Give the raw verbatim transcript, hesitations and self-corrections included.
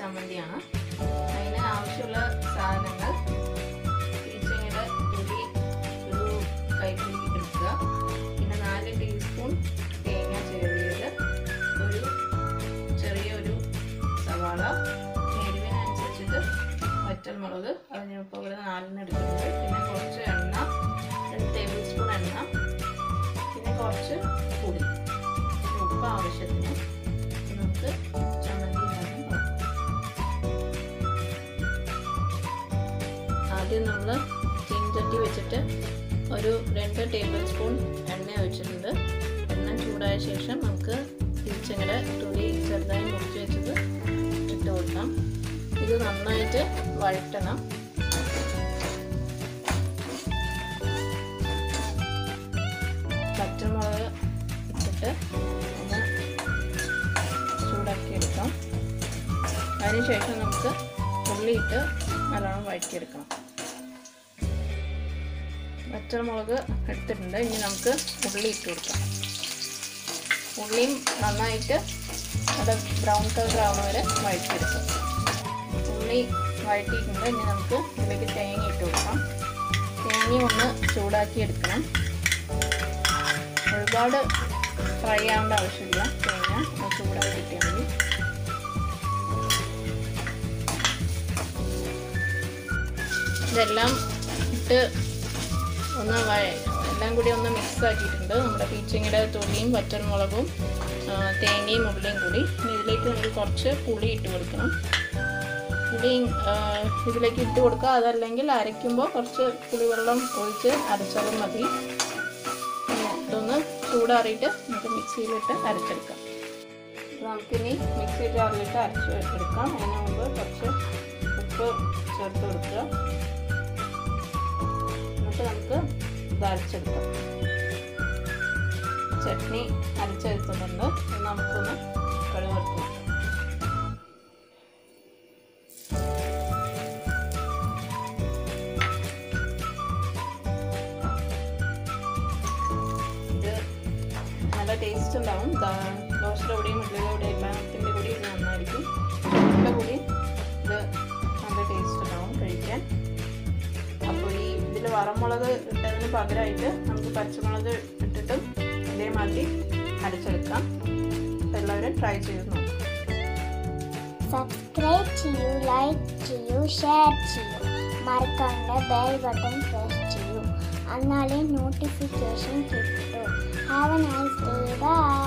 ചമ്മന്തിയാണ്. അതിന് ആവശ്യമുള്ള സാധനങ്ങൾ പീച്ചങ്ങയുടെ തൊലി ഒരു കൈപ്പിടി എടുക്കുക, പിന്നെ നാല് ടീസ്പൂൺ തേങ്ങ ചിരവിയത്, ഒരു ചെറിയൊരു സവാള, എരിവിനനുസരിച്ചിട്ട് വറ്റൽമുളക്, അതിനിപ്പോൾ ഇവിടെ നാലിന് എടുക്കുന്നുണ്ട്, പിന്നെ കുറച്ച് എണ്ണ, രണ്ട് ടേബിൾ സ്പൂൺ എണ്ണ, പിന്നെ കുറച്ച് പൊടി, ഉപ്പ് ആവശ്യത്തിന്. നമുക്ക് ചമ്മന്തി ഉണ്ടാക്കാൻ പോകാം. ആദ്യം നമ്മൾ ചീനച്ചട്ടി വെച്ചിട്ട് ഒരു രണ്ട് ടേബിൾ സ്പൂൺ എണ്ണ ഒഴിച്ചിട്ടുണ്ട്. എണ്ണ ചൂടായ ശേഷം നമുക്ക് പീച്ചങ്ങയുടെ തൊലി ചെറുതായി മുറിച്ച് വെച്ചത് ഇട്ട് കൊടുക്കാം. ഇത് നന്നായിട്ട് വഴറ്റണം. പച്ചമുളക് ഇട്ടിട്ട് ഒന്ന് ചൂടാക്കി എടുക്കാം. അതിനുശേഷം നമുക്ക് ഉള്ളിയിട്ട് നല്ലോണം വഴറ്റിയെടുക്കണം. പച്ചമുളക് എടുത്തിട്ടുണ്ട്. ഇനി നമുക്ക് ഉള്ളി ഇട്ട് കൊടുക്കാം. ഉള്ളിയും നന്നായിട്ട് അത് ബ്രൗൺ കളർ ആവുന്ന വരെ വഴറ്റിയെടുക്കാം. ഉള്ളി വഴറ്റിയിട്ടുണ്ട്. ഇനി നമുക്ക് ഇതിലേക്ക് തേങ്ങ ഇട്ട് കൊടുക്കാം. തേങ്ങ ഒന്ന് ചൂടാക്കി എടുക്കണം. ഒരുപാട് ഫ്രൈ ആവേണ്ട ആവശ്യമില്ല. തേങ്ങ ഒന്ന് ചൂടാക്കി കിട്ടിയാൽ മതി. ഇതെല്ലാം ഇട്ട് ഒന്ന് എല്ലാം കൂടി ഒന്ന് മിക്സ് ആക്കിയിട്ടുണ്ട്. നമ്മുടെ പീച്ചങ്ങയുടെ തൊലിയും വറ്റൽമുളകും തേങ്ങയും ഉള്ളിയും കൂടി. ഇതിലേക്ക് നമുക്ക് കുറച്ച് പുളി ഇട്ട് കൊടുക്കണം. പുളി ഇതിലേക്ക് ഇട്ട് കൊടുക്കുക. അതല്ലെങ്കിൽ അരയ്ക്കുമ്പോൾ കുറച്ച് പുളിവെള്ളം ഒഴിച്ച് അരച്ചാലും മതി. ഇതൊന്ന് ചൂടാറിയിട്ട് നമുക്ക് മിക്സിയിലിട്ട് അരച്ചെടുക്കാം. നമുക്കിനി മിക്സി ജാറിലിട്ട് അരച്ച് എടുക്കാം. അതിന് മുമ്പ് കുറച്ച് ഉപ്പ് ചേർത്ത് കൊടുക്കുക. എന്നിട്ട് നമുക്ക് ഇത് അരച്ചെടുക്കാം. ചട്നി അരച്ചെടുക്കുന്നുണ്ട്. നമുക്കൊന്ന് കടുക് വറുത്ത് കൊടുക്കാം. ടേസ്റ്റ് ഉണ്ടാവും. ദോശയുടെ കൂടിയും ഇഡ്ഡലിയുടെ കൂടി എല്ലാത്തിൻ്റെ കൂടി ഇത് നന്നായിരിക്കും. ചോറിൻ്റെ കൂടി ഇത് നല്ല ടേസ്റ്റ് ഉണ്ടാവും കഴിക്കാൻ. അപ്പോൾ ഈ ഇതിൽ വറമുളക് ഇട്ടതിന് പകരമായിട്ട് നമുക്ക് പച്ചമുളക് ഇട്ടിട്ടും ഇതേമാതിരി അരച്ചെടുക്കാം. എല്ലാവരും ട്രൈ ചെയ്ത് നോക്കാം. സബ്സ്ക്രൈബ് ചെയ്യൂ, ലൈക്ക് ചെയ്യൂ, ഷെയർ ചെയ്യൂ, മറക്കാണ്ട് ബെൽ ബട്ടൺ പ്രസ് ചെയ്യൂ. എന്നാലേ നോട്ടിഫിക്കേഷൻ കിട്ടൂ. Have a nice day. Bye.